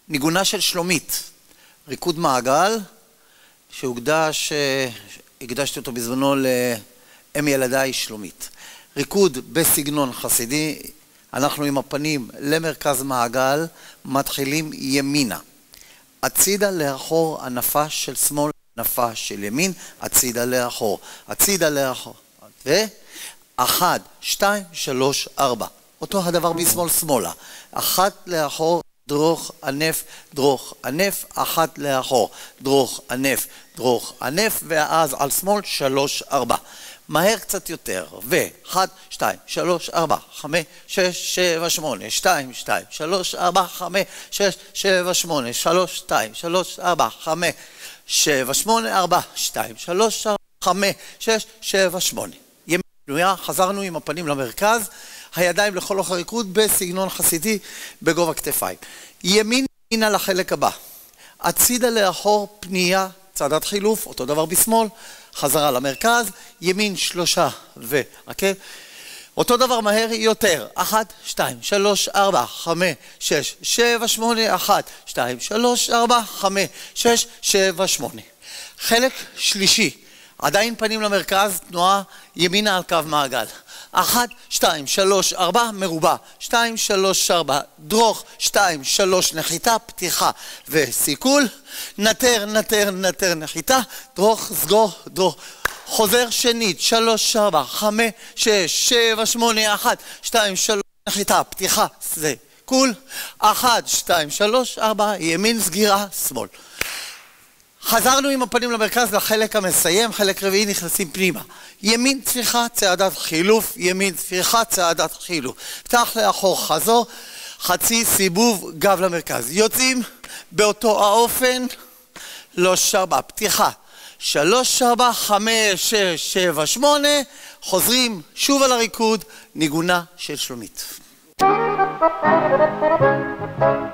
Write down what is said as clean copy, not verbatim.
ניגונה של שלומית, ריקוד מעגל, הקדשתי אותו בזמנו לאם ילדיי שלומית. ריקוד בסגנון חסידי, אנחנו עם הפנים למרכז מעגל, מתחילים ימינה. הצידה לאחור, ענפה של שמאל, ענפה של ימין, הצידה לאחור. הצידה לאחור. ו... 1, 2, 3, 4. אותו הדבר משמאל שמאלה. 1 לאחור, דרוך, ענף, דרוך, ענף, 1 לאחור, דרוך, ענף, דרוך, ענף, ואז על שמאל 3, 4. מהר קצת יותר, ו-1, 2, 3, 4, 5, 6, 7, 8, 2, 2, 3, 4, 5, 6, 7, 8, 3, 2, 3, 4, 5, 7, 8, 4, 2, 3, 4, 5, 6, 7, 8. ימין פנויה, חזרנו עם הפנים למרכז, הידיים לכל אורך הריקוד בסגנון חסידי בגובה כתפיים. ימינה לחלק הבא. הצידה לאחור, פנייה, צעדת חילוף, אותו דבר בשמאל, חזרה למרכז, ימין 3 ועקב. אותו דבר מהר יותר. 1, 2, 3, 4, 5, 6, 7, 8, 1, 2, 3, 4, 5, 6, 7, 8. חלק שלישי. עדיין פנים למרכז, תנועה ימינה על קו מעגל. 1, 2, 3, 4, מרובע. 2, 3, 4, דרוך. 2, 3, נחיתה, פתיחה וסיכול. נטר, נטר, נטר, נחיתה. דרוך, סגור, דרוך. חוזר שנית. 3, 4, 5, 6, 7, 8, 1, 2, 3, נחיתה, פתיחה, סיכול. 1, 2, 3, 4, ימין, סגירה, שמאל. חזרנו עם הפנים למרכז לחלק המסיים, חלק רביעי נכנסים פנימה. ימין צפיחה, צעדת חילוף, ימין צפיחה, צעדת חילוף. פתח לאחור, חזור, חצי סיבוב, גב למרכז. יוצאים באותו האופן, 3, 4, פתיחה. 3, 4, 5, 6, 7, 8, חוזרים שוב על הריקוד, ניגונה של שלומית.